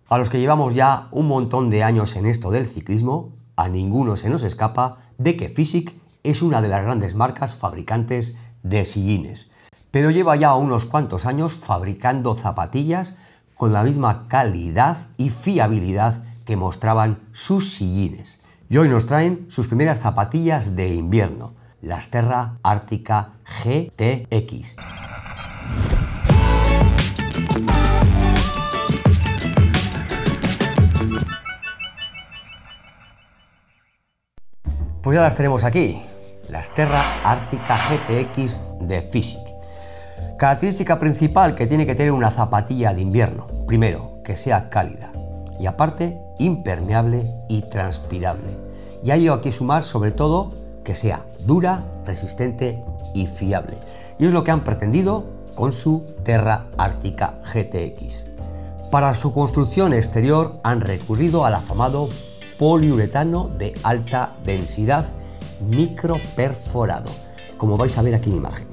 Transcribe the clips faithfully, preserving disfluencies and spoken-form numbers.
A los que llevamos ya un montón de años en esto del ciclismo, a ninguno se nos escapa de que Fizik es una de las grandes marcas fabricantes de sillines, pero lleva ya unos cuantos años fabricando zapatillas con la misma calidad y fiabilidad que mostraban sus sillines. Y hoy nos traen sus primeras zapatillas de invierno, las Terra Arctica G T X. Pues ya las tenemos aquí, las Terra Arctica G T X de Fizik. Característica principal que tiene que tener una zapatilla de invierno. Primero, que sea cálida y aparte impermeable y transpirable. Y hay que sumar sobre todo que sea dura, resistente y fiable. Y es lo que han pretendido con su Terra Arctica G T X. Para su construcción exterior han recurrido al afamado poliuretano de alta densidad microperforado, como vais a ver aquí en imagen.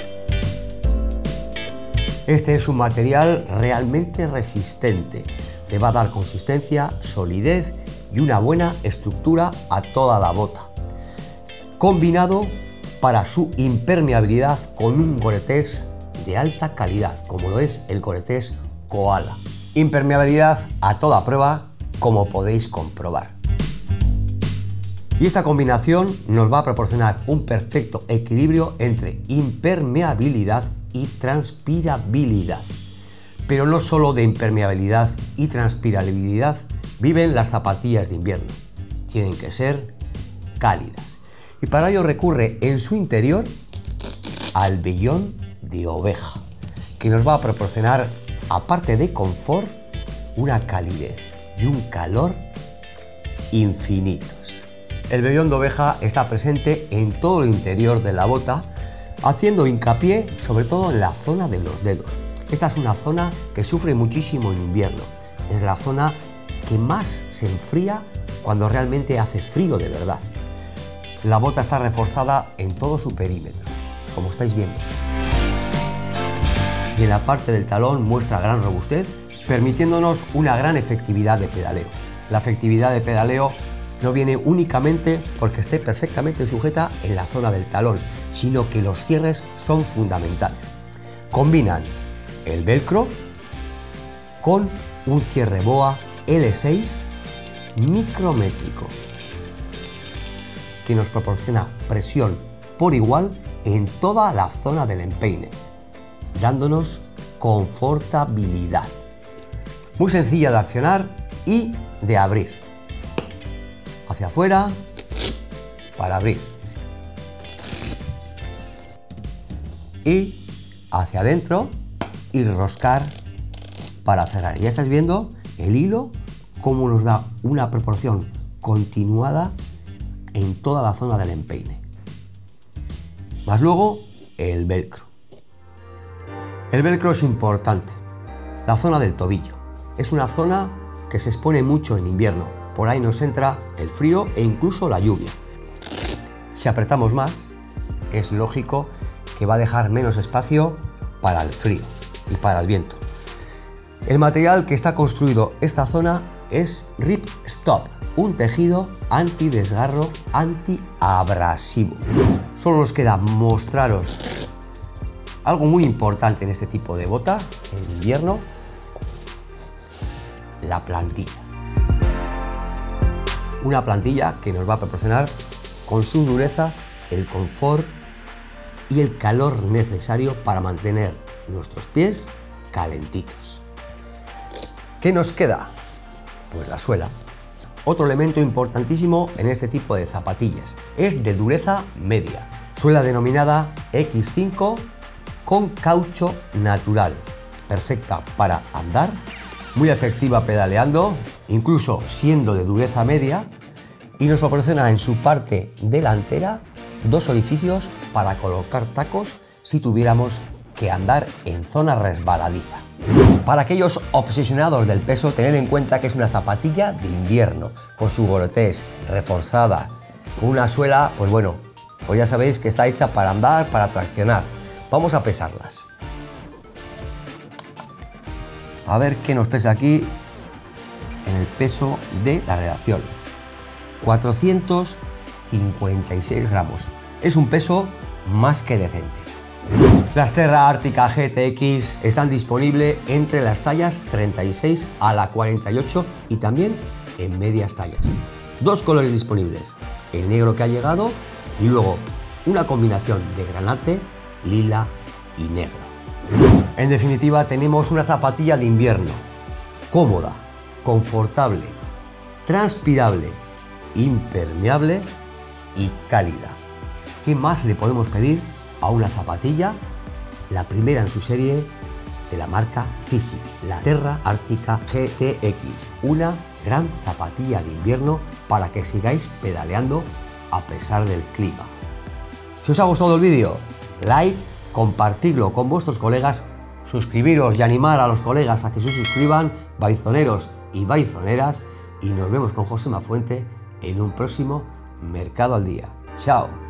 Este es un material realmente resistente, le va a dar consistencia, solidez y una buena estructura a toda la bota, combinado para su impermeabilidad con un Gore-Tex de alta calidad, como lo es el Gore-Tex Koala. Impermeabilidad a toda prueba, como podéis comprobar. Y esta combinación nos va a proporcionar un perfecto equilibrio entre impermeabilidad y transpirabilidad. Pero no solo de impermeabilidad y transpirabilidad viven las zapatillas de invierno. Tienen que ser cálidas. Y para ello recurre en su interior al vellón de oveja, que nos va a proporcionar, aparte de confort, una calidez y un calor infinitos. El vellón de oveja está presente en todo el interior de la bota, haciendo hincapié sobre todo en la zona de los dedos. Esta es una zona que sufre muchísimo en invierno. Es la zona que más se enfría cuando realmente hace frío de verdad. La bota está reforzada en todo su perímetro, como estáis viendo. Y en la parte del talón muestra gran robustez, permitiéndonos una gran efectividad de pedaleo. La efectividad de pedaleo no viene únicamente porque esté perfectamente sujeta en la zona del talón, sino que los cierres son fundamentales. Combinan el velcro con un cierre boa L seis micrométrico, que nos proporciona presión por igual en toda la zona del empeine, dándonos confortabilidad. Muy sencilla de accionar y de abrir. Hacia afuera para abrir y hacia adentro y roscar para cerrar. Ya estáis viendo el hilo cómo nos da una proporción continuada en toda la zona del empeine. Más luego el velcro. El velcro es importante. La zona del tobillo es una zona que se expone mucho en invierno. Por ahí nos entra el frío e incluso la lluvia. Si apretamos más, es lógico que va a dejar menos espacio para el frío y para el viento. El material que está construido esta zona es Rip Stop, un tejido antidesgarro, antiabrasivo. Solo nos queda mostraros algo muy importante en este tipo de bota en invierno: la plantilla. Una plantilla que nos va a proporcionar con su dureza el confort y el calor necesario para mantener nuestros pies calentitos. ¿Qué nos queda? Pues la suela. Otro elemento importantísimo en este tipo de zapatillas es de dureza media. Suela denominada X cinco con caucho natural, perfecta para andar, muy efectiva pedaleando, incluso siendo de dureza media, y nos proporciona en su parte delantera dos orificios para colocar tacos si tuviéramos que andar en zona resbaladiza. Para aquellos obsesionados del peso, tener en cuenta que es una zapatilla de invierno, con su Gore-Tex reforzada, con una suela, pues bueno, pues ya sabéis que está hecha para andar, para traccionar. Vamos a pesarlas. A ver qué nos pesa aquí. en el peso de la redacción. cuatrocientos cincuenta y seis gramos. Es un peso más que decente. Las Terra Arctica G T X están disponibles entre las tallas treinta y seis a la cuarenta y ocho y también en medias tallas. Dos colores disponibles, el negro que ha llegado y luego una combinación de granate, lila y negro. En definitiva, tenemos una zapatilla de invierno cómoda, confortable, transpirable, impermeable y cálida. ¿Qué más le podemos pedir a una zapatilla? La primera en su serie de la marca Fizik, la Terra Arctica G T X, una gran zapatilla de invierno para que sigáis pedaleando a pesar del clima. Si os ha gustado el vídeo, like, compartidlo con vuestros colegas, suscribiros y animar a los colegas a que se suscriban, baizoneros y baizoneras, y nos vemos con Josema Fuente en un próximo Mercado al Día. ¡Chao!